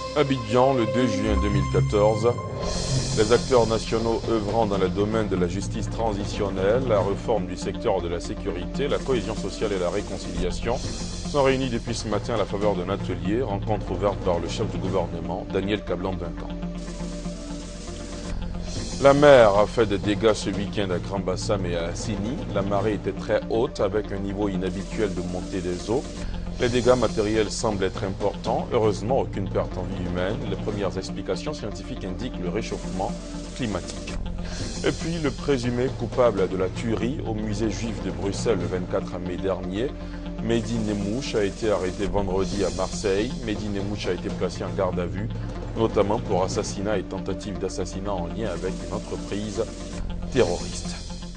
Abidjan, le 2 juin 2014. Les acteurs nationaux œuvrant dans le domaine de la justice transitionnelle, la réforme du secteur de la sécurité, la cohésion sociale et la réconciliation sont réunis depuis ce matin à la faveur d'un atelier, rencontre ouverte par le chef du gouvernement, Daniel Kablan-Duncan. La mer a fait des dégâts ce week-end à Grand Bassam et à Assini. La marée était très haute avec un niveau inhabituel de montée des eaux. Les dégâts matériels semblent être importants. Heureusement, aucune perte en vie humaine. Les premières explications scientifiques indiquent le réchauffement climatique. Et puis, le présumé coupable de la tuerie au musée juif de Bruxelles le 24 mai dernier, Mehdi Nemmouche, a été arrêté vendredi à Marseille. Mehdi Nemmouche a été placé en garde à vue, notamment pour assassinat et tentative d'assassinat en lien avec une entreprise terroriste.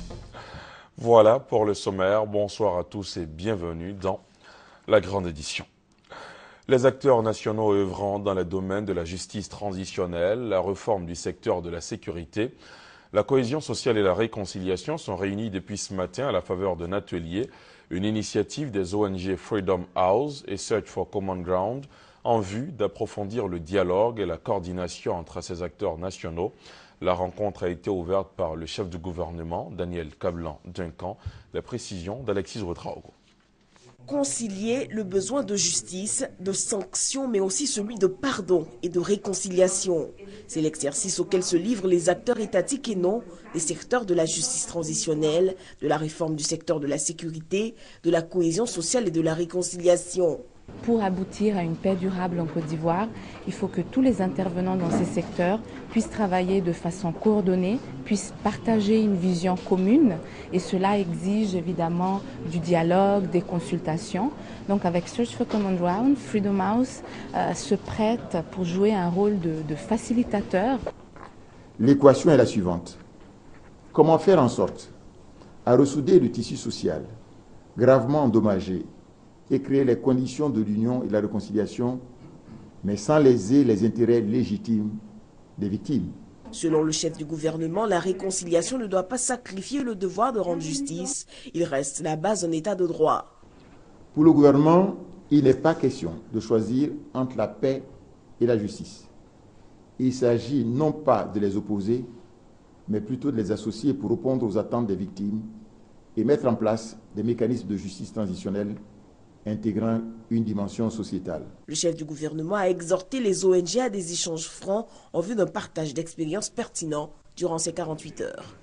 Voilà pour le sommaire. Bonsoir à tous et bienvenue dans la grande édition. Les acteurs nationaux œuvrant dans le domaine de la justice transitionnelle, la réforme du secteur de la sécurité, la cohésion sociale et la réconciliation sont réunis depuis ce matin à la faveur d'un atelier, une initiative des ONG Freedom House et Search for Common Ground en vue d'approfondir le dialogue et la coordination entre ces acteurs nationaux. La rencontre a été ouverte par le chef du gouvernement, Daniel Kablan-Duncan. La précision d'Alexis Ouedraogo. Concilier le besoin de justice, de sanctions, mais aussi celui de pardon et de réconciliation. C'est l'exercice auquel se livrent les acteurs étatiques et non des secteurs de la justice transitionnelle, de la réforme du secteur de la sécurité, de la cohésion sociale et de la réconciliation. Pour aboutir à une paix durable en Côte d'Ivoire, il faut que tous les intervenants dans ces secteurs puissent travailler de façon coordonnée, puissent partager une vision commune et cela exige évidemment du dialogue, des consultations. Donc avec Search for Common Ground, Freedom House se prête pour jouer un rôle de facilitateur. L'équation est la suivante. Comment faire en sorte à ressouder le tissu social gravement endommagé et créer les conditions de l'union et de la réconciliation, mais sans léser les intérêts légitimes des victimes. Selon le chef du gouvernement, la réconciliation ne doit pas sacrifier le devoir de rendre justice. Il reste la base d'un état de droit. Pour le gouvernement, il n'est pas question de choisir entre la paix et la justice. Il s'agit non pas de les opposer, mais plutôt de les associer pour répondre aux attentes des victimes et mettre en place des mécanismes de justice transitionnelle intégrant une dimension sociétale. Le chef du gouvernement a exhorté les ONG à des échanges francs en vue d'un partage d'expériences pertinents durant ces 48 heures.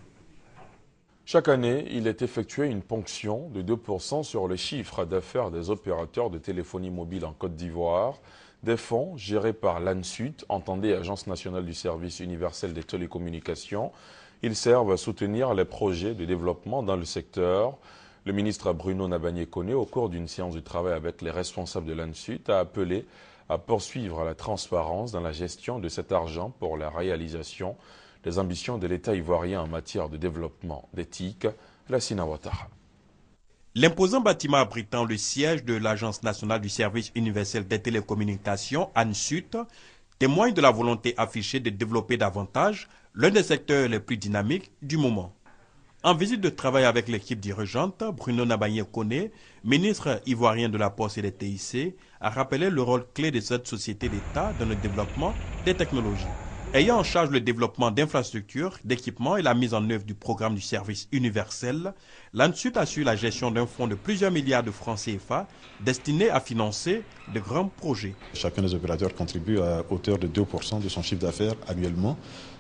Chaque année, il est effectué une ponction de 2% sur le chiffre d'affaires des opérateurs de téléphonie mobile en Côte d'Ivoire. Des fonds gérés par l'ANSUT, entendez Agence nationale du service universel des télécommunications. Ils servent à soutenir les projets de développement dans le secteur. Le ministre Bruno Nabagné-Koné, au cours d'une séance de travail avec les responsables de l'ANSUT, a appelé à poursuivre la transparence dans la gestion de cet argent pour la réalisation des ambitions de l'État ivoirien en matière de développement d'éthique, la Sina Ouattara. L'imposant bâtiment abritant le siège de l'Agence nationale du service universel des télécommunications, ANSUT, témoigne de la volonté affichée de développer davantage l'un des secteurs les plus dynamiques du moment. En visite de travail avec l'équipe dirigeante, Bruno Nabagné-Koné, ministre ivoirien de la Poste et des TIC, a rappelé le rôle clé de cette société d'État dans le développement des technologies. Ayant en charge le développement d'infrastructures, d'équipements et la mise en œuvre du programme du service universel, l'ANSUT assure la gestion d'un fonds de plusieurs milliards de francs CFA destiné à financer de grands projets. Chacun des opérateurs contribue à hauteur de 2% de son chiffre d'affaires annuellement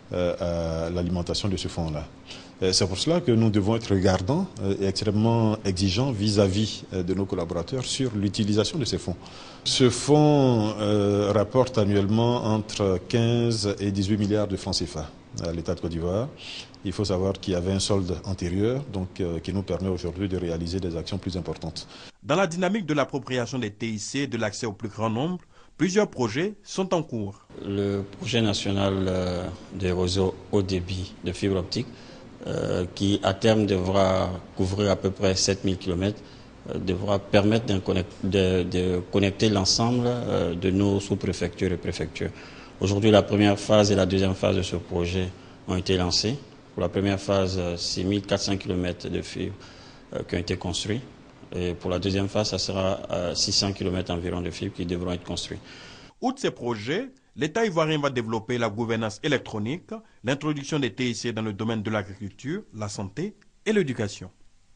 à l'alimentation de ce fonds-là. C'est pour cela que nous devons être regardants et extrêmement exigeants vis-à-vis de nos collaborateurs sur l'utilisation de ces fonds. Ce fonds rapporte annuellement entre 15 et 18 milliards de francs CFA à l'État de Côte d'Ivoire. Il faut savoir qu'il y avait un solde antérieur donc, qui nous permet aujourd'hui de réaliser des actions plus importantes. Dans la dynamique de l'appropriation des TIC et de l'accès au plus grand nombre, plusieurs projets sont en cours. Le projet national des réseaux haut débit de fibre optique, qui à terme devra couvrir à peu près 7000 km, devra permettre de connecter l'ensemble de nos sous-préfectures et préfectures. Aujourd'hui, la première phase et la deuxième phase de ce projet ont été lancées. Pour la première phase, c'est 1400 km de fibres qui ont été construits. Et pour la deuxième phase, ça sera 600 km environ de fibres qui devront être construits. Outre ces projets, l'État ivoirien va développer la gouvernance électronique, l'introduction des TIC dans le domaine de l'agriculture, la santé et l'éducation.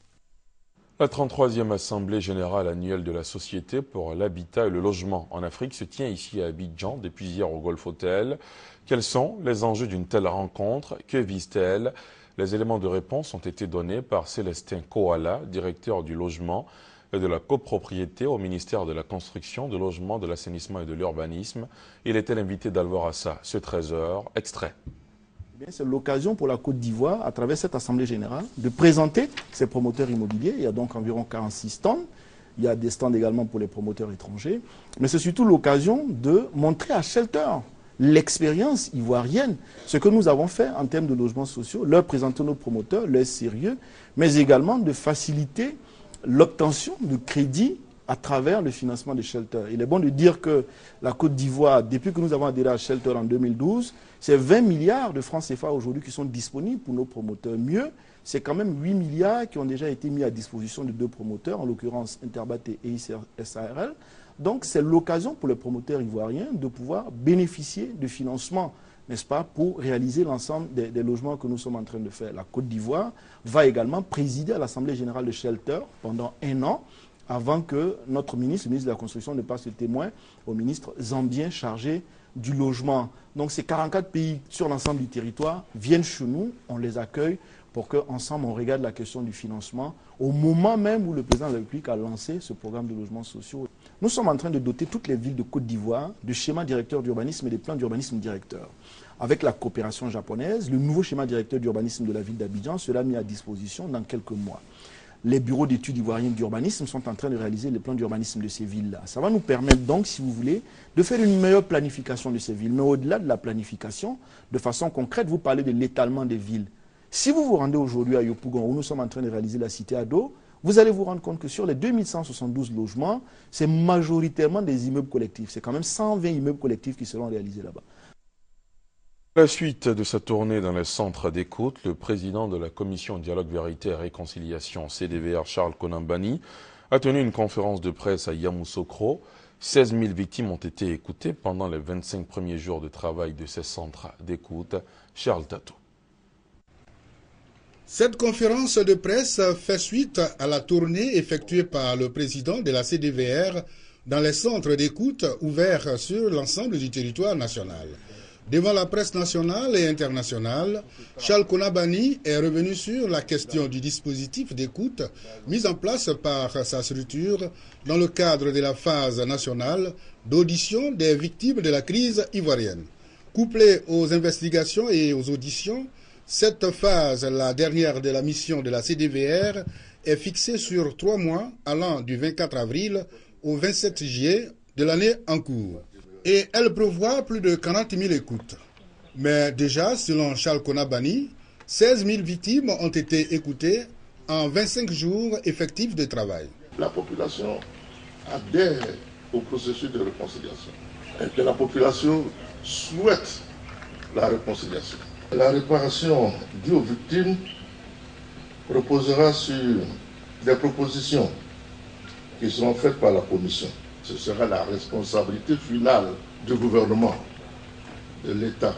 La 33e Assemblée générale annuelle de la Société pour l'habitat et le logement en Afrique se tient ici à Abidjan depuis hier au Golf Hotel. Quels sont les enjeux d'une telle rencontre? Que vise-t-elle? Les éléments de réponse ont été donnés par Célestin Koala, directeur du logement et de la copropriété au ministère de la Construction, du Logement, de l'Assainissement et de l'Urbanisme. Il était l'invité d'Alvor Assa, ce trésor, extrait. C'est l'occasion pour la Côte d'Ivoire, à travers cette Assemblée générale, de présenter ses promoteurs immobiliers. Il y a donc environ 46 stands. Il y a des stands également pour les promoteurs étrangers. Mais c'est surtout l'occasion de montrer à Shelter l'expérience ivoirienne, ce que nous avons fait en termes de logements sociaux, leur présenter nos promoteurs, leur sérieux, mais également de faciliter l'obtention de crédits à travers le financement de Shelter. Il est bon de dire que la Côte d'Ivoire, depuis que nous avons adhéré à Shelter en 2012, c'est 20 milliards de francs CFA aujourd'hui qui sont disponibles pour nos promoteurs. Mieux, c'est quand même 8 milliards qui ont déjà été mis à disposition de deux promoteurs, en l'occurrence Interbat et SARL. Donc c'est l'occasion pour les promoteurs ivoiriens de pouvoir bénéficier de financement, n'est-ce pas, pour réaliser l'ensemble des logements que nous sommes en train de faire. La Côte d'Ivoire va également présider à l'Assemblée générale de Shelter pendant 1 an, avant que notre ministre, le ministre de la Construction, ne passe le témoin au ministre zambien chargé du logement. Donc ces 44 pays sur l'ensemble du territoire viennent chez nous, on les accueille pour qu'ensemble on regarde la question du financement au moment même où le président de la République a lancé ce programme de logements sociaux. Nous sommes en train de doter toutes les villes de Côte d'Ivoire de schémas directeurs d'urbanisme et des plans d'urbanisme directeurs. Avec la coopération japonaise, le nouveau schéma directeur d'urbanisme de la ville d'Abidjan sera mis à disposition dans quelques mois. Les bureaux d'études ivoiriennes d'urbanisme sont en train de réaliser les plans d'urbanisme de ces villes-là. Ça va nous permettre donc, si vous voulez, de faire une meilleure planification de ces villes. Mais au-delà de la planification, de façon concrète, vous parlez de l'étalement des villes. Si vous vous rendez aujourd'hui à Yopougon, où nous sommes en train de réaliser la cité Ado, vous allez vous rendre compte que sur les 2172 logements, c'est majoritairement des immeubles collectifs. C'est quand même 120 immeubles collectifs qui seront réalisés là-bas. À la suite de sa tournée dans les centres d'écoute, le président de la Commission Dialogue, Vérité et Réconciliation, CDVR, Charles Konambani, a tenu une conférence de presse à Yamoussoukro. 16 000 victimes ont été écoutées pendant les 25 premiers jours de travail de ces centres d'écoute. Charles Tatou. Cette conférence de presse fait suite à la tournée effectuée par le président de la CDVR dans les centres d'écoute ouverts sur l'ensemble du territoire national. Devant la presse nationale et internationale, Charles Konambani est revenu sur la question du dispositif d'écoute mis en place par sa structure dans le cadre de la phase nationale d'audition des victimes de la crise ivoirienne. Couplée aux investigations et aux auditions, cette phase, la dernière de la mission de la CDVR, est fixée sur 3 mois allant du 24 avril au 27 juillet de l'année en cours. Et elle prévoit plus de 40 000 écoutes. Mais déjà, selon Charles Konambani, 16 000 victimes ont été écoutées en 25 jours effectifs de travail. La population adhère au processus de réconciliation et que la population souhaite la réconciliation. La réparation due aux victimes reposera sur des propositions qui seront faites par la Commission. Ce sera la responsabilité finale du gouvernement, de l'État,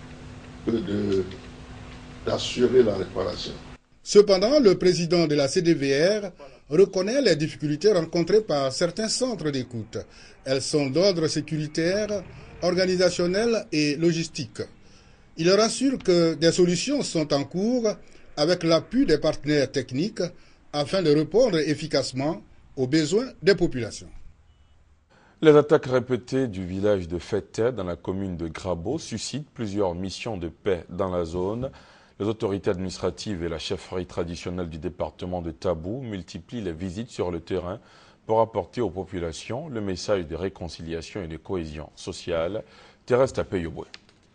d'assurer la réparation. Cependant, le président de la CDVR reconnaît les difficultés rencontrées par certains centres d'écoute. Elles sont d'ordre sécuritaire, organisationnel et logistique. Il rassure que des solutions sont en cours avec l'appui des partenaires techniques afin de répondre efficacement aux besoins des populations. Les attaques répétées du village de Fete dans la commune de Grabo suscitent plusieurs missions de paix dans la zone. Les autorités administratives et la chefferie traditionnelle du département de Tabou multiplient les visites sur le terrain pour apporter aux populations le message de réconciliation et de cohésion sociale. Thérèse Tapé-Yoboué.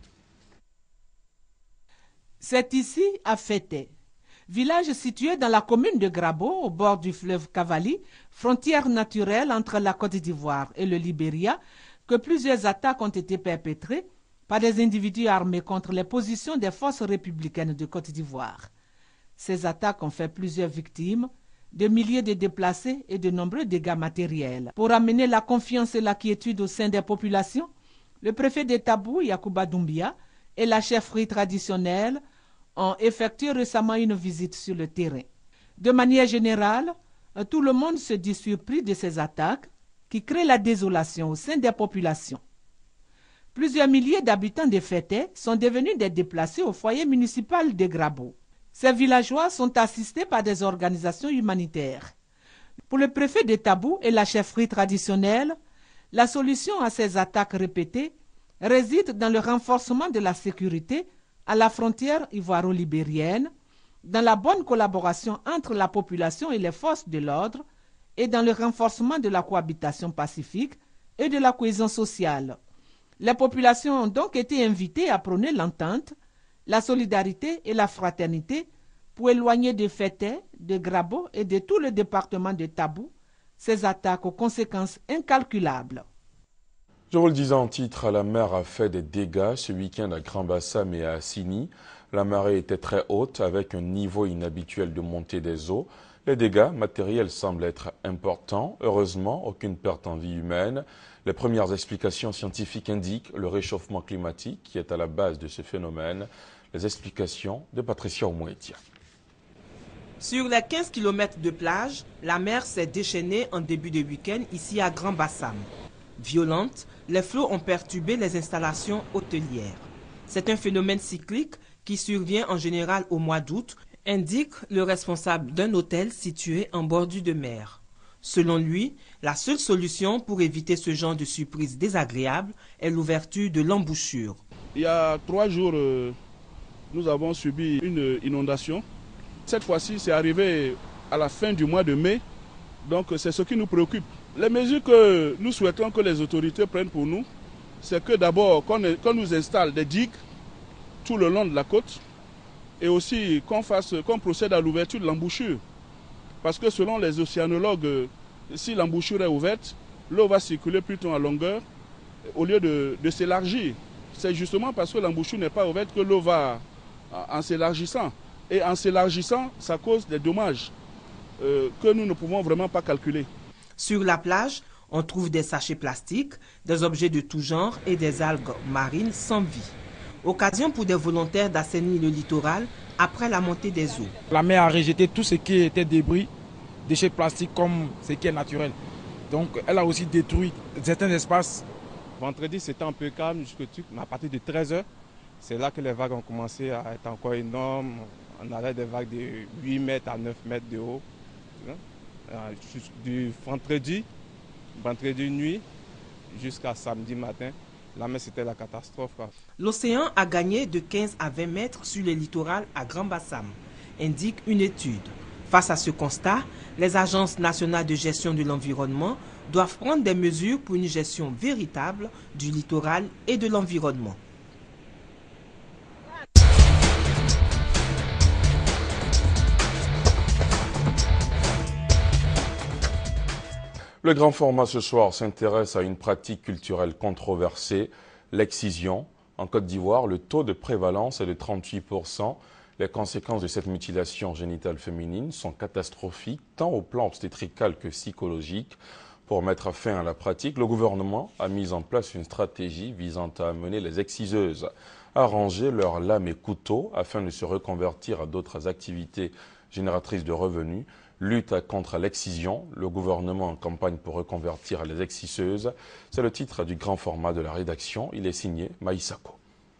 C'est ici, à Fete, village situé dans la commune de Grabo, au bord du fleuve Cavali, frontière naturelle entre la Côte d'Ivoire et le Libéria, que plusieurs attaques ont été perpétrées par des individus armés contre les positions des forces républicaines de Côte d'Ivoire. Ces attaques ont fait plusieurs victimes, des milliers de déplacés et de nombreux dégâts matériels. Pour amener la confiance et la quiétude au sein des populations, Le préfet de Tabou, Yacouba Doumbia, et la chefferie traditionnelle ont effectué récemment une visite sur le terrain. De manière générale, tout le monde se dit surpris de ces attaques qui créent la désolation au sein des populations. Plusieurs milliers d'habitants de Fété sont devenus des déplacés au foyer municipal de Grabo. Ces villageois sont assistés par des organisations humanitaires. Pour le préfet de Tabou et la chefferie traditionnelle, la solution à ces attaques répétées réside dans le renforcement de la sécurité à la frontière ivoiro-libérienne, dans la bonne collaboration entre la population et les forces de l'ordre et dans le renforcement de la cohabitation pacifique et de la cohésion sociale. Les populations ont donc été invitées à prôner l'entente, la solidarité et la fraternité pour éloigner de Fété, de Grabo et de tout le département de Tabou ces attaques aux conséquences incalculables. Je vous le disais en titre, la mer a fait des dégâts ce week-end à Grand Bassam et à Assini. La marée était très haute avec un niveau inhabituel de montée des eaux. Les dégâts matériels semblent être importants. Heureusement, aucune perte en vie humaine. Les premières explications scientifiques indiquent le réchauffement climatique qui est à la base de ce phénomène. Les explications de Patricia Oumouetia. Sur les 15 km de plage, la mer s'est déchaînée en début de week-end ici à Grand Bassam. Violentes, les flots ont perturbé les installations hôtelières. C'est un phénomène cyclique qui survient en général au mois d'août, indique le responsable d'un hôtel situé en bordure de mer. Selon lui, la seule solution pour éviter ce genre de surprise désagréable est l'ouverture de l'embouchure. Il y a 3 jours, nous avons subi une inondation. Cette fois-ci, c'est arrivé à la fin du mois de mai, donc c'est ce qui nous préoccupe. Les mesures que nous souhaitons que les autorités prennent pour nous, c'est que d'abord qu'on nous installe des digues tout le long de la côte et aussi qu'on procède à l'ouverture de l'embouchure. Parce que selon les océanologues, si l'embouchure est ouverte, l'eau va circuler plutôt en longueur au lieu de s'élargir. C'est justement parce que l'embouchure n'est pas ouverte que l'eau va en s'élargissant. Et en s'élargissant, ça cause des dommages que nous ne pouvons vraiment pas calculer. Sur la plage, on trouve des sachets plastiques, des objets de tout genre et des algues marines sans vie. Occasion pour des volontaires d'assainir le littoral après la montée des eaux. La mer a rejeté tout ce qui était débris, déchets plastiques comme ce qui est naturel. Donc elle a aussi détruit certains espaces. Vendredi, c'était un peu calme mais à partir de 13h, c'est là que les vagues ont commencé à être encore énormes. On avait des vagues de 8 mètres à 9 mètres de haut. Du vendredi nuit jusqu'à samedi matin, là, mais c'était la catastrophe. L'océan a gagné de 15 à 20 mètres sur le littoral à Grand Bassam, indique une étude. Face à ce constat, les agences nationales de gestion de l'environnement doivent prendre des mesures pour une gestion véritable du littoral et de l'environnement. Le grand format ce soir s'intéresse à une pratique culturelle controversée, l'excision. En Côte d'Ivoire, le taux de prévalence est de 38%. Les conséquences de cette mutilation génitale féminine sont catastrophiques, tant au plan obstétrical que psychologique. Pour mettre fin à la pratique, le gouvernement a mis en place une stratégie visant à amener les exciseuses à ranger leurs lames et couteaux afin de se reconvertir à d'autres activités génératrices de revenus. Lutte contre l'excision, le gouvernement en campagne pour reconvertir les excisseuses. C'est le titre du grand format de la rédaction. Il est signé Maïsako.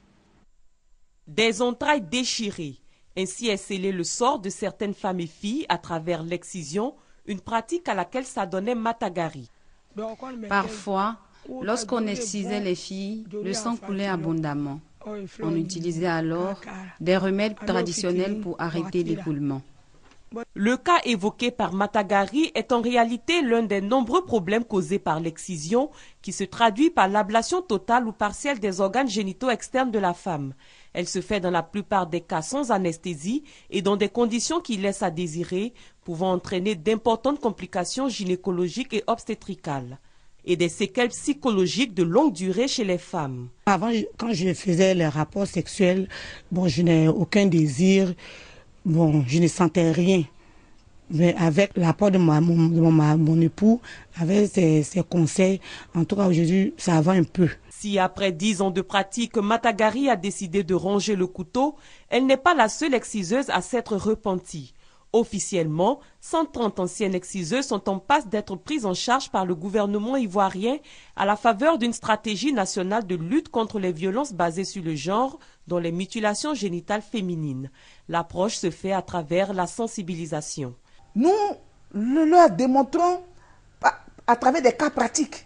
Des entrailles déchirées. Ainsi est scellé le sort de certaines femmes et filles à travers l'excision, une pratique à laquelle s'adonnait Matagari. Parfois, lorsqu'on excisait les filles, le sang coulait abondamment. On utilisait alors des remèdes traditionnels pour arrêter l'écoulement. Le cas évoqué par Matagari est en réalité l'un des nombreux problèmes causés par l'excision qui se traduit par l'ablation totale ou partielle des organes génitaux externes de la femme. Elle se fait dans la plupart des cas sans anesthésie et dans des conditions qui laissent à désirer, pouvant entraîner d'importantes complications gynécologiques et obstétricales et des séquelles psychologiques de longue durée chez les femmes. Avant, quand je faisais les rapports sexuels, je n'ai aucun désir. Je ne sentais rien. Mais avec l'apport de mon époux, avec ses conseils, en tout cas aujourd'hui, ça va un peu. Si après 10 ans de pratique, Matagari a décidé de ranger le couteau, elle n'est pas la seule exciseuse à s'être repentie. Officiellement, 130 anciennes exciseuses sont en passe d'être prises en charge par le gouvernement ivoirien à la faveur d'une stratégie nationale de lutte contre les violences basées sur le genre, dont les mutilations génitales féminines. L'approche se fait à travers la sensibilisation. Nous leur démontrons à travers des cas pratiques,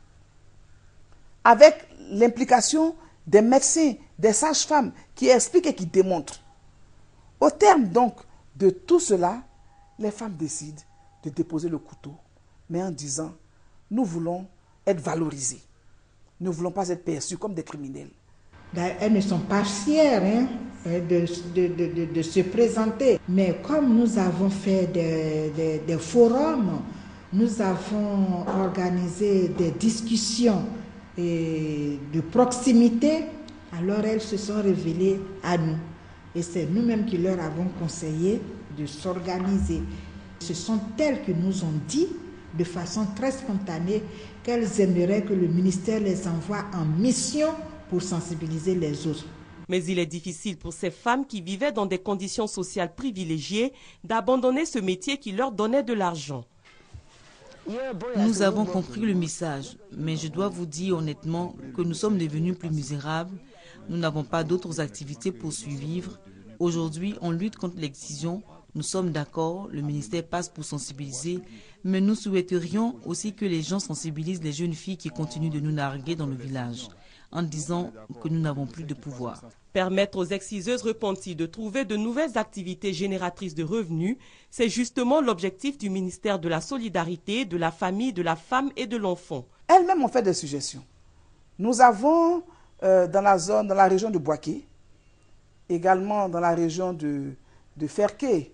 avec l'implication des médecins, des sages-femmes qui expliquent et qui démontrent. Au terme donc de tout cela, les femmes décident de déposer le couteau, mais en disant, nous voulons être valorisées. Nous ne voulons pas être perçues comme des criminels. Elles ne sont pas fières de se présenter. Mais comme nous avons fait des forums, nous avons organisé des discussions de proximité, alors elles se sont révélées à nous. Et c'est nous-mêmes qui leur avons conseillé de s'organiser. Ce sont elles qui nous ont dit, de façon très spontanée, qu'elles aimeraient que le ministère les envoie en mission pour sensibiliser les autres. Mais il est difficile pour ces femmes qui vivaient dans des conditions sociales privilégiées d'abandonner ce métier qui leur donnait de l'argent. Nous avons compris le message, mais je dois vous dire honnêtement que nous sommes devenus plus misérables. Nous n'avons pas d'autres activités pour survivre. Aujourd'hui, on lutte contre l'excision. Nous sommes d'accord, le ministère passe pour sensibiliser, mais nous souhaiterions aussi que les gens sensibilisent les jeunes filles qui continuent de nous narguer dans le village, en disant que nous n'avons plus de pouvoir. Permettre aux exciseuses repenties de trouver de nouvelles activités génératrices de revenus, c'est justement l'objectif du ministère de la Solidarité, de la Famille, de la Femme et de l'Enfant. Elles-mêmes ont fait des suggestions. Nous avons dans la région de Boaké, également dans la région de Ferké,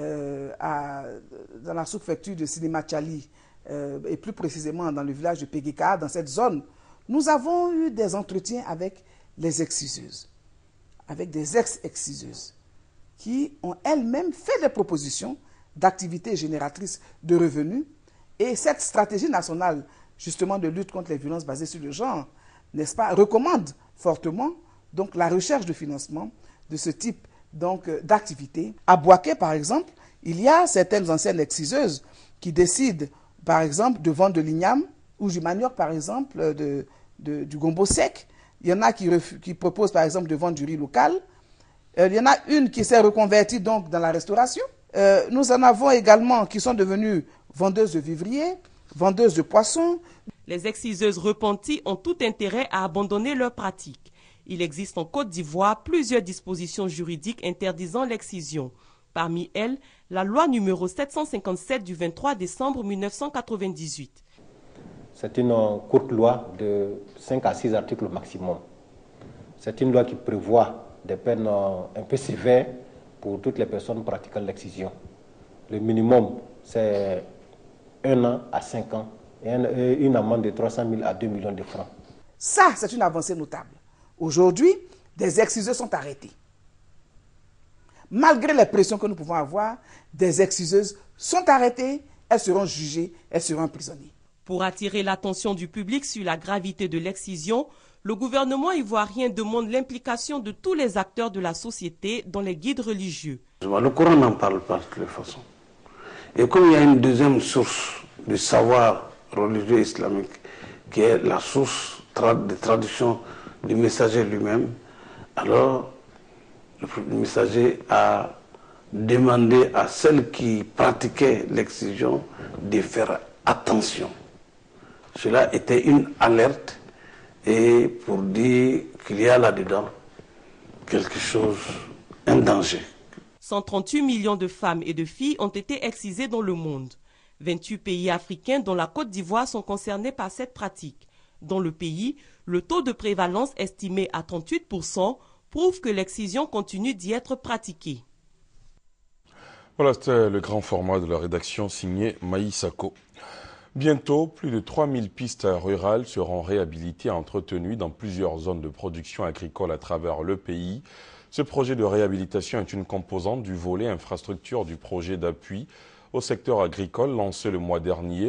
dans la sous-préfecture de Sinémachali, et plus précisément dans le village de Péguéka, dans cette zone, nous avons eu des entretiens avec les exciseuses, avec des ex-exciseuses, qui ont elles-mêmes fait des propositions d'activités génératrices de revenus. Et cette stratégie nationale, justement, de lutte contre les violences basées sur le genre, n'est-ce pas, recommande fortement donc la recherche de financement de ce type d'activités. À Boaké, par exemple, il y a certaines anciennes exciseuses qui décident, par exemple, de vendre de l'igname ou du manioc, par exemple, du gombo sec. Il y en a qui proposent, par exemple, de vendre du riz local. Il y en a une qui s'est reconvertie donc dans la restauration. Nous en avons également qui sont devenues vendeuses de vivriers, vendeuses de poissons. Les exciseuses repenties ont tout intérêt à abandonner leur pratique. Il existe en Côte d'Ivoire plusieurs dispositions juridiques interdisant l'excision. Parmi elles, la loi numéro 757 du 23 décembre 1998. C'est une courte loi de 5 à 6 articles maximum. C'est une loi qui prévoit des peines un peu sévères pour toutes les personnes pratiquant l'excision. Le minimum, c'est 1 an à 5 ans et une amende de 300 000 à 2 millions de francs. Ça, c'est une avancée notable. Aujourd'hui, des exciseuses sont arrêtées. Malgré les pressions que nous pouvons avoir, des exciseuses sont arrêtées, elles seront jugées, elles seront emprisonnées. Pour attirer l'attention du public sur la gravité de l'excision, le gouvernement ivoirien demande l'implication de tous les acteurs de la société dans les guides religieux. Le Coran n'en parle pas de toute façon. Et comme il y a une deuxième source de savoir religieux islamique, qui est la source de tradition du messager lui-même, alors le messager a demandé à celles qui pratiquaient l'excision de faire attention. Cela était une alerte et pour dire qu'il y a là-dedans quelque chose, un danger. 138 millions de femmes et de filles ont été excisées dans le monde. 28 pays africains dont la Côte d'Ivoire sont concernés par cette pratique. Dans le pays, le taux de prévalence estimé à 38% prouve que l'excision continue d'y être pratiquée. Voilà, c'était le grand format de la rédaction signé Maï Sako. Bientôt, plus de 3000 pistes rurales seront réhabilitées et entretenues dans plusieurs zones de production agricole à travers le pays. Ce projet de réhabilitation est une composante du volet infrastructure du projet d'appui au secteur agricole lancé le mois dernier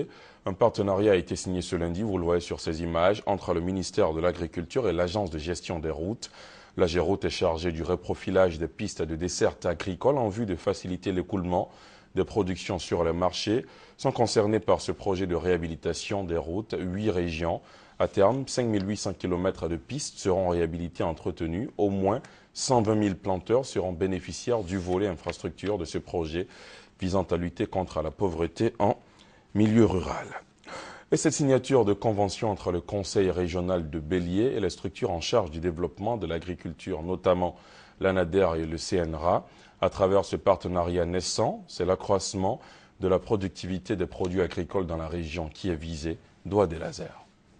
Un partenariat a été signé ce lundi, vous le voyez sur ces images, entre le ministère de l'Agriculture et l'Agence de gestion des routes. L'AGEROUTE est chargée du reprofilage des pistes de desserte agricole en vue de faciliter l'écoulement des productions sur les marchés. Sont concernés par ce projet de réhabilitation des routes 8 régions. À terme, 5800 km de pistes seront réhabilitées et entretenues. Au moins 120 000 planteurs seront bénéficiaires du volet infrastructure de ce projet visant à lutter contre la pauvreté en milieu rural. Et cette signature de convention entre le Conseil régional de Bélier et les structures en charge du développement de l'agriculture, notamment l'ANADER et le CNRA, à travers ce partenariat naissant, c'est l'accroissement de la productivité des produits agricoles dans la région qui est visée, Doigt des Lasers.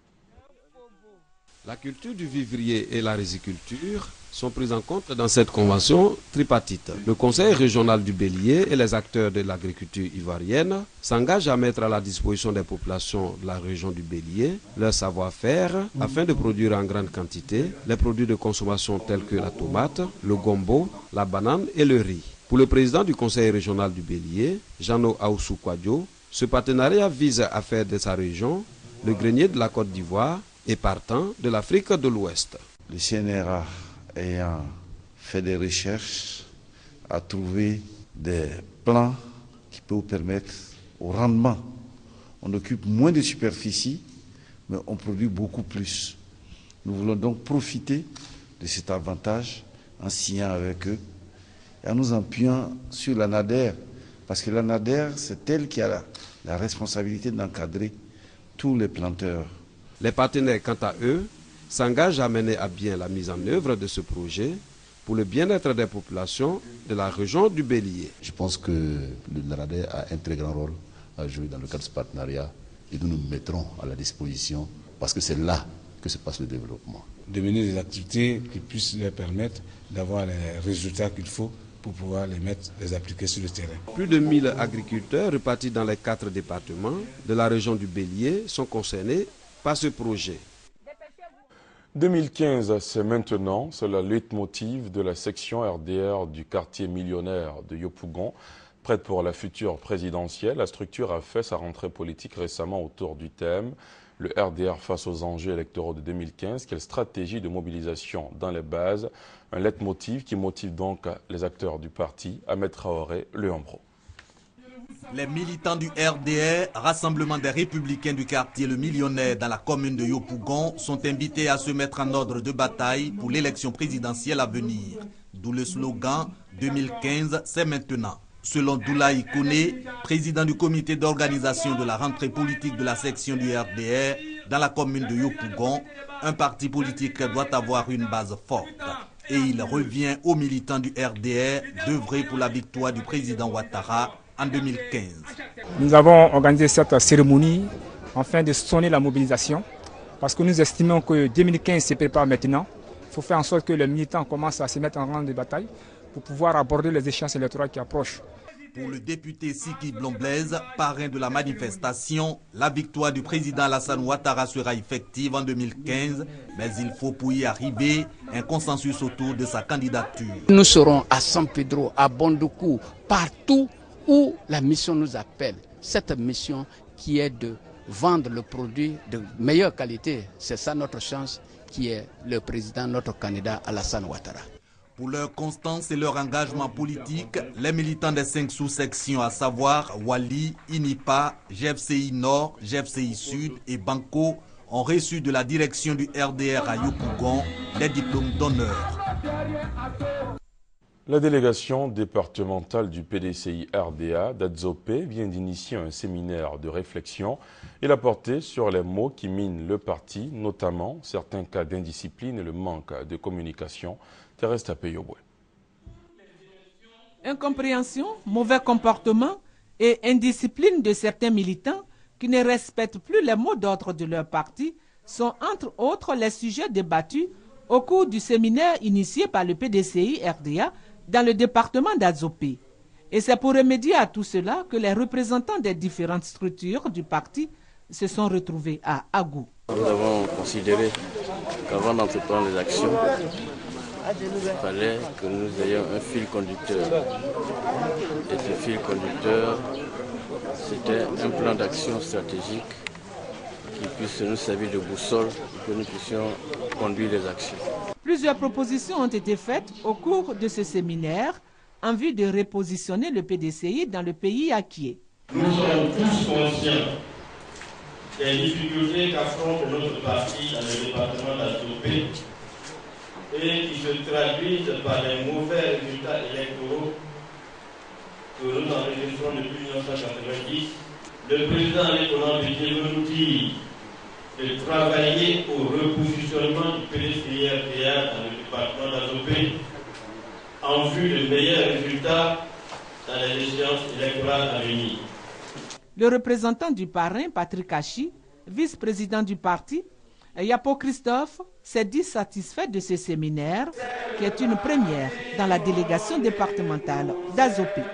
La culture du vivrier et la riziculture sont prises en compte dans cette convention tripartite. Le Conseil régional du Bélier et les acteurs de l'agriculture ivoirienne s'engagent à mettre à la disposition des populations de la région du Bélier leur savoir-faire afin de produire en grande quantité les produits de consommation tels que la tomate, le gombo, la banane et le riz. Pour le président du Conseil régional du Bélier, Jeannot Aoussou Kwadjo, ce partenariat vise à faire de sa région le grenier de la Côte d'Ivoire et partant de l'Afrique de l'Ouest. Le CNRA ayant fait des recherches a trouvé des plans qui peuvent permettre au rendement. On occupe moins de superficie, mais on produit beaucoup plus. Nous voulons donc profiter de cet avantage en signant avec eux et en nous appuyant sur l'ANADER, parce que l'ANADER, c'est elle qui a la responsabilité d'encadrer tous les planteurs. Les partenaires, quant à eux, s'engagent à mener à bien la mise en œuvre de ce projet pour le bien-être des populations de la région du Bélier. Je pense que le NARADER a un très grand rôle à jouer dans le cadre de ce partenariat et nous nous mettrons à la disposition parce que c'est là que se passe le développement. De mener des activités qui puissent leur permettre d'avoir les résultats qu'il faut pour pouvoir les appliquer sur le terrain. Plus de 1000 agriculteurs répartis dans les 4 départements de la région du Bélier sont concernés par ce projet. 2015, c'est maintenant, c'est le leitmotiv de la section RDR du quartier millionnaire de Yopougon. Prête pour la future présidentielle, la structure a fait sa rentrée politique récemment autour du thème « Le RDR face aux enjeux électoraux de 2015 ». Quelle stratégie de mobilisation dans les bases? Un leitmotiv qui motive donc les acteurs du parti, Ahmed Traoré, le Ambro. Les militants du RDR, Rassemblement des Républicains du quartier Le Millionnaire dans la commune de Yopougon, sont invités à se mettre en ordre de bataille pour l'élection présidentielle à venir. D'où le slogan « 2015, c'est maintenant ». Selon Doulaï Kone, président du comité d'organisation de la rentrée politique de la section du RDR dans la commune de Yopougon, un parti politique doit avoir une base forte. Et il revient aux militants du RDR d'œuvrer pour la victoire du président Ouattara en 2015. Nous avons organisé cette cérémonie afin de sonner la mobilisation parce que nous estimons que 2015 se prépare maintenant. Il faut faire en sorte que les militants commencent à se mettre en rang de bataille pour pouvoir aborder les échéances électorales qui approchent. Pour le député Siki Blon-Blaise, parrain de la manifestation, la victoire du président Alassane Ouattara sera effective en 2015, mais il faut pour y arriver un consensus autour de sa candidature. Nous serons à San Pedro, à Bondoukou, partout où la mission nous appelle. Cette mission qui est de vendre le produit de meilleure qualité, c'est ça notre chance, qui est le président, notre candidat Alassane Ouattara. Pour leur constance et leur engagement politique, les militants des 5 sous-sections, à savoir Wali, Inipa, GFCI Nord, GFCI Sud et Banco, ont reçu de la direction du RDR à Yopougon des diplômes d'honneur. La délégation départementale du PDCI RDA d'Adzopé vient d'initier un séminaire de réflexion. Il a porté sur les maux qui minent le parti, notamment certains cas d'indiscipline et le manque de communication. Thérèse Tapé-Yoboué. Incompréhension, mauvais comportement et indiscipline de certains militants qui ne respectent plus les mots d'ordre de leur parti sont entre autres les sujets débattus au cours du séminaire initié par le PDCI RDA dans le département d'Adzopé. Et c'est pour remédier à tout cela que les représentants des différentes structures du parti se sont retrouvés à Agou. Nous avons considéré qu'avant d'entreprendre les actions, Il fallait que nous ayons un fil conducteur. Et ce fil conducteur, c'était un plan d'action stratégique qui puisse nous servir de boussole pour que nous puissions conduire les actions. Plusieurs propositions ont été faites au cours de ce séminaire en vue de repositionner le PDCI dans le pays acquier. Nous sommes tous conscients des difficultés qu'affronte notre parti dans le département d'Azopé et qui se traduisent par les mauvais résultats électoraux que nous enregistrons depuis 1990. Le président Nicolas Bédié veut nous dire de travailler au repositionnement du PDCI-RDA dans le département d'Azopé en vue de meilleurs résultats dans les échéances électorales à venir. Le représentant du parrain, Patrick Hachi, vice-président du parti, Yapo Christophe, s'est dit satisfait de ce séminaire, qui est une première dans la délégation départementale d'Azopé.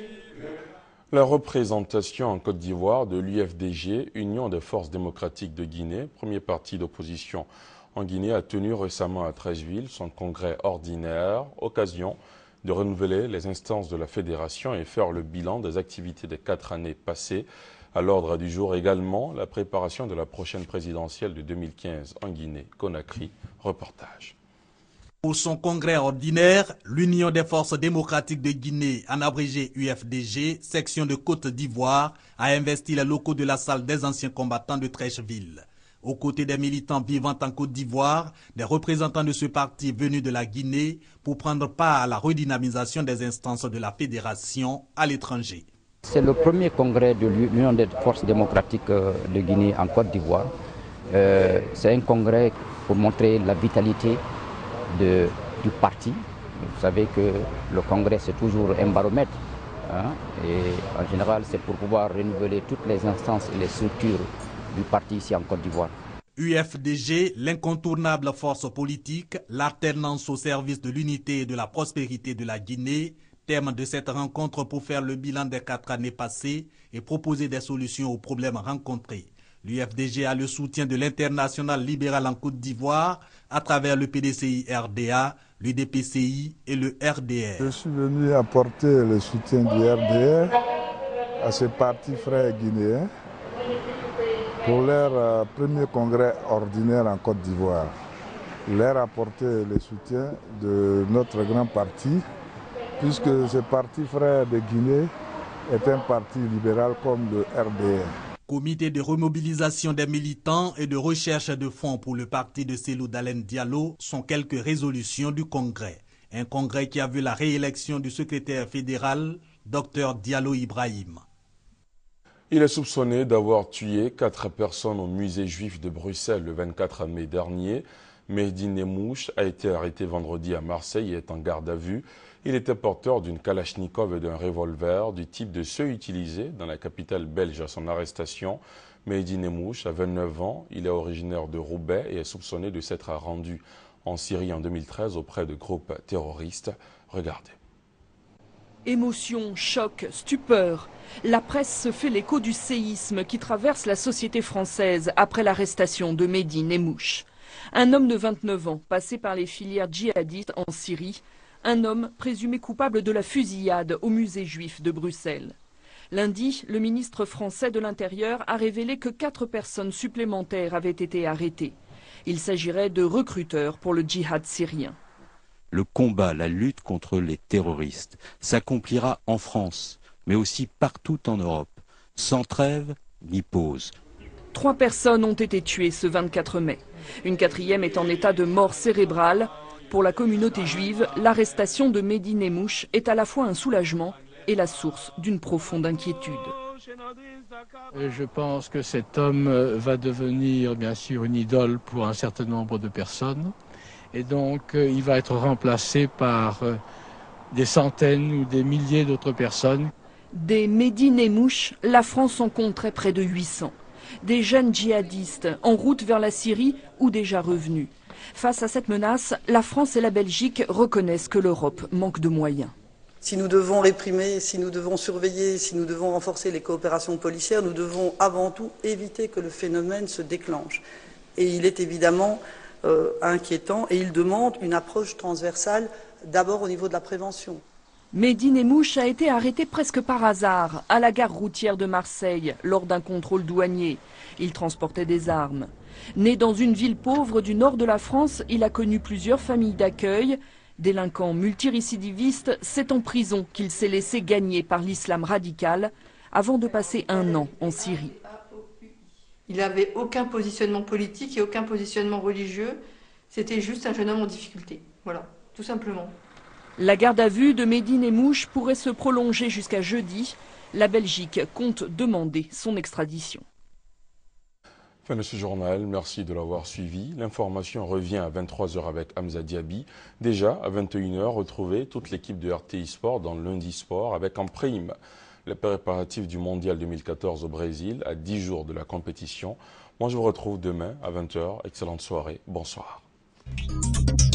La représentation en Côte d'Ivoire de l'UFDG, Union des forces démocratiques de Guinée, premier parti d'opposition en Guinée, a tenu récemment à Treichville son congrès ordinaire, occasion de renouveler les instances de la fédération et faire le bilan des activités des 4 années passées. À l'ordre du jour également, la préparation de la prochaine présidentielle de 2015 en Guinée-Conakry. Reportage. Pour son congrès ordinaire, l'Union des forces démocratiques de Guinée, en abrégé UFDG, section de Côte d'Ivoire, a investi les locaux de la salle des anciens combattants de Treichville. Aux côtés des militants vivant en Côte d'Ivoire, des représentants de ce parti venus de la Guinée pour prendre part à la redynamisation des instances de la fédération à l'étranger. C'est le premier congrès de l'Union des forces démocratiques de Guinée en Côte d'Ivoire. C'est un congrès pour montrer la vitalité du parti. Vous savez que le congrès c'est toujours un baromètre. Et en général c'est pour pouvoir renouveler toutes les instances et les structures du parti ici en Côte d'Ivoire. UFDG, l'incontournable force politique, l'alternance au service de l'unité et de la prospérité de la Guinée, thème de cette rencontre pour faire le bilan des 4 années passées et proposer des solutions aux problèmes rencontrés. L'UFDG a le soutien de l'Internationale libérale en Côte d'Ivoire à travers le PDCI-RDA, l'UDPCI et le RDR. Je suis venu apporter le soutien du RDR à ces partis frères guinéens pour leur premier congrès ordinaire en Côte d'Ivoire. Leur apporter le soutien de notre grand parti, puisque ce parti frère de Guinée est un parti libéral comme le RDR. Comité de remobilisation des militants et de recherche de fonds pour le parti de Cellou Dalein Diallo sont quelques résolutions du congrès. Un congrès qui a vu la réélection du secrétaire fédéral, Dr Diallo Ibrahim. Il est soupçonné d'avoir tué 4 personnes au musée juif de Bruxelles le 24 mai dernier. Mehdi Nemouche a été arrêté vendredi à Marseille et est en garde à vue. Il était porteur d'une Kalachnikov et d'un revolver du type de ceux utilisés dans la capitale belge à son arrestation. Mehdi Nemouche a 29 ans, il est originaire de Roubaix et est soupçonné de s'être rendu en Syrie en 2013 auprès de groupes terroristes. Regardez. Émotion, choc, stupeur. La presse se fait l'écho du séisme qui traverse la société française après l'arrestation de Mehdi Nemouche. Un homme de 29 ans, passé par les filières djihadistes en Syrie. Un homme présumé coupable de la fusillade au musée juif de Bruxelles. Lundi, le ministre français de l'Intérieur a révélé que 4 personnes supplémentaires avaient été arrêtées. Il s'agirait de recruteurs pour le djihad syrien. Le combat, la lutte contre les terroristes s'accomplira en France, mais aussi partout en Europe, sans trêve ni pause. 3 personnes ont été tuées ce 24 mai. Une 4e est en état de mort cérébrale. Pour la communauté juive, l'arrestation de Mehdi Nemouche est à la fois un soulagement et la source d'une profonde inquiétude. Je pense que cet homme va devenir bien sûr une idole pour un certain nombre de personnes. Et donc il va être remplacé par des centaines ou des milliers d'autres personnes. Des Mehdi Nemouche, la France en compterait près de 800. Des jeunes djihadistes en route vers la Syrie ou déjà revenus. Face à cette menace, la France et la Belgique reconnaissent que l'Europe manque de moyens. Si nous devons réprimer, si nous devons surveiller, si nous devons renforcer les coopérations policières, nous devons avant tout éviter que le phénomène se déclenche. Et il est évidemment inquiétant et il demande une approche transversale d'abord au niveau de la prévention. Mehdi Nemmouche a été arrêté presque par hasard à la gare routière de Marseille lors d'un contrôle douanier. Il transportait des armes. Né dans une ville pauvre du nord de la France, il a connu plusieurs familles d'accueil. Délinquant multirécidiviste, c'est en prison qu'il s'est laissé gagner par l'islam radical avant de passer 1 an en Syrie. Il n'avait aucun positionnement politique et aucun positionnement religieux. C'était juste un jeune homme en difficulté. Voilà, tout simplement. La garde à vue de Mehdi Nemmouche pourrait se prolonger jusqu'à jeudi. La Belgique compte demander son extradition. Fin de ce journal, merci de l'avoir suivi. L'information revient à 23 h avec Hamza Diaby. Déjà, à 21 h, retrouvez toute l'équipe de RTI Sport dans Lundi Sport avec en prime les préparatifs du Mondial 2014 au Brésil à 10 jours de la compétition. Moi, je vous retrouve demain à 20 h. Excellente soirée. Bonsoir.